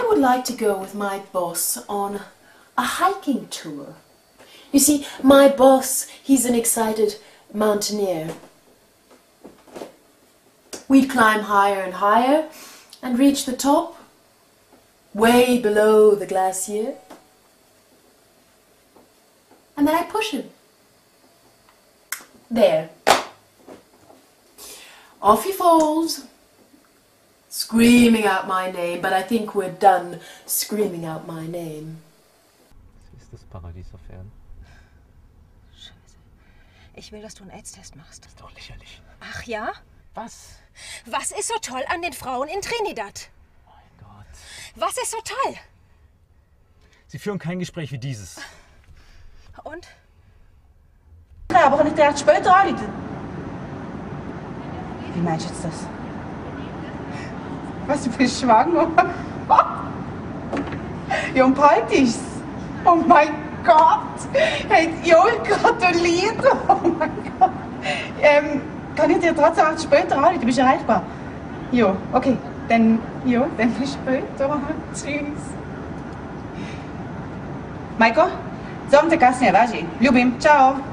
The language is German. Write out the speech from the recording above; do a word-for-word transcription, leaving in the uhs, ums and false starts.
would like to go with my boss on a hiking tour. You see, my boss, he's an excited mountaineer. We'd climb higher and higher and reach the top, way below the glacier. And then I push him. There. Off he falls, screaming out my name, but I think we're done screaming out my name. Ist das Paradies auf Erden? Scheiße. Ich will, dass du einen AIDS-Test machst. Das ist doch lächerlich. Ach ja? Was? Was ist so toll an den Frauen in Trinidad? Mein Gott. Was ist so toll? Sie führen kein Gespräch wie dieses. Und? Ja, aber kann ich dir erst später anrufen? Wie meinst du jetzt das? Was, du bist schwanger? Ja, und bald ist's. Oh mein Gott! Hey, Joel gratuliert! Oh mein Gott! Ähm, kann ich dir trotzdem erst später anrufen? Du bist erreichbar? Ja, okay. Dann, ja, dann bis später. Tschüss. Majko, zovem te kasnije, važi. Ljubim. Ciao.